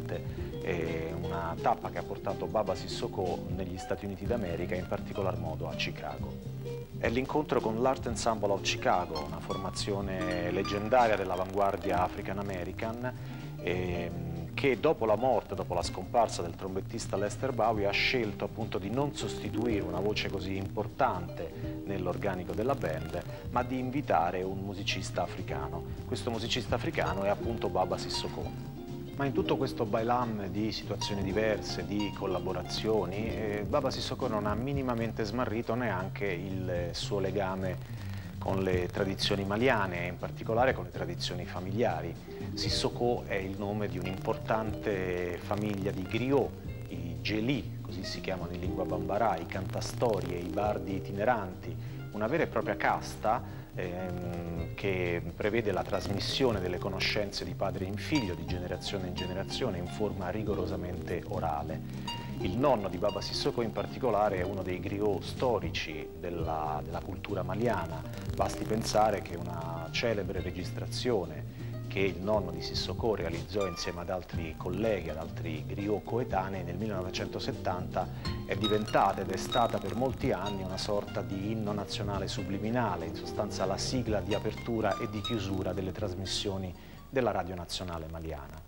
importante, una tappa che ha portato Baba Sissoko negli Stati Uniti d'America, in particolar modo a Chicago. È l'incontro con l'Art Ensemble of Chicago, una formazione leggendaria dell'avanguardia African American, che dopo la morte, dopo la scomparsa del trombettista Lester Bowie, ha scelto appunto di non sostituire una voce così importante nell'organico della band, ma di invitare un musicista africano. Questo musicista africano è appunto Baba Sissoko. Ma in tutto questo bailam di situazioni diverse, di collaborazioni, Baba Sissoko non ha minimamente smarrito neanche il suo legame con le tradizioni maliane, e in particolare con le tradizioni familiari. Sissoko è il nome di un'importante famiglia di griot, i geli, così si chiamano in lingua bambara, i cantastorie, i bardi itineranti, una vera e propria casta che prevede la trasmissione delle conoscenze di padre in figlio, di generazione in generazione, in forma rigorosamente orale. Il nonno di Baba Sissoko in particolare è uno dei griot storici della cultura maliana. Basti pensare che una celebre registrazione che il nonno di Sissoko realizzò insieme ad altri colleghi, ad altri griot coetanei nel 1970, è diventata ed è stata per molti anni una sorta di inno nazionale subliminale, in sostanza la sigla di apertura e di chiusura delle trasmissioni della Radio Nazionale Maliana.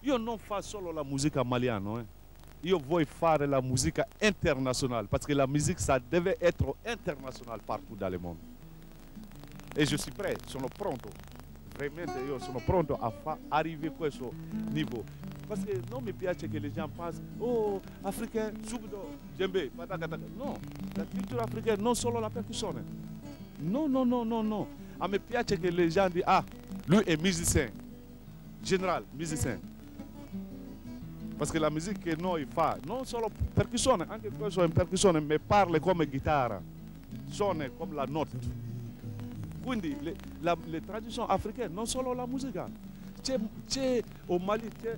io non faccio solo la musica maliana, io voglio fare la musica internationale, parce que la musique, ça devait être international partout dans le monde. Et je suis prêt, sono pronto, veramente io sono pronto a arrivare a questo niveau. Parce que non mi piace che les gens pensent, oh, africain, subito, djembe, patakataka. No, la culture africaine, non solo la percussione. Non, non, non, non, non. A me piace che les gens disent, ah, lui est musicien, général, musicien. Parce que la musique che noi fa, non solo percussione, anche questo è in percussione, ma parla come chitarra, suona come la notte. Quindi le tradizioni africaine, non solo la musica. C'è au Mali c'è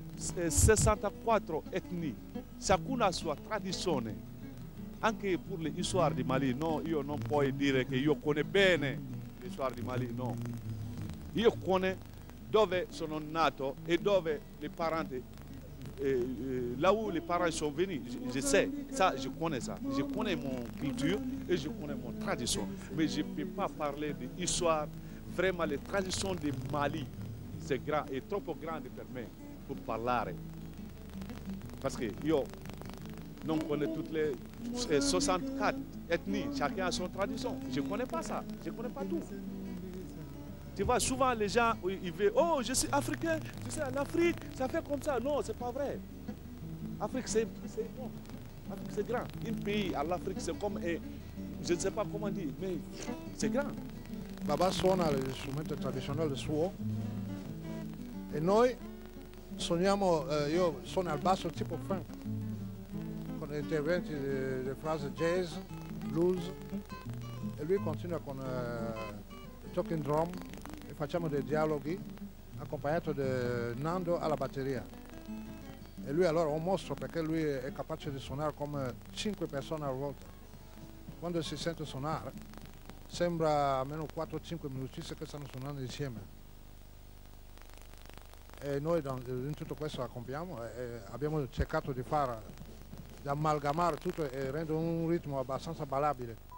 64 etnie, ciascuna ha sua tradizione. Anche per le storie di Mali, no, io non puoi dire che io conosco bene le storie di Mali, no. Io conosco dove sono nato e dove les parents, là où les parents sont venus, je sais, ça, je connais ça. Je connais mon culture et je connais mon tradition. Mais je ne peux pas parler de l'histoire, vraiment les traditions du Mali. C'est grand, è troppo grande per me per parlare. Parce que io non connais toutes les 64 ethnies, chacun a son tradition. Je ne connais pas ça, je ne connais pas tout. Tu vois, souvent les gens, ils veulent, oh, je suis africain, tu sais, en Afrique, ça fait comme ça. Non, c'est pas vrai. L'Afrique, c'est bon. L'Afrique, c'est grand. Un pays à l'Afrique, c'est comme, je ne sais pas comment dire, mais c'est grand. Baba suona gli strumenti tradizionali del suo e noi suoniamo, io suono al basso tipo funk, con interventi di frasi jazz, blues, e lui continua con talking drum e facciamo dei dialoghi accompagnato da Nando alla batteria. E lui allora è un mostro perché lui è capace di suonare come 5 persone alla volta. Quando si sente suonare sembra almeno 4-5 musicisti che stanno suonando insieme. E noi in tutto questo accompagniamo e abbiamo cercato di amalgamare tutto e rendere un ritmo abbastanza ballabile.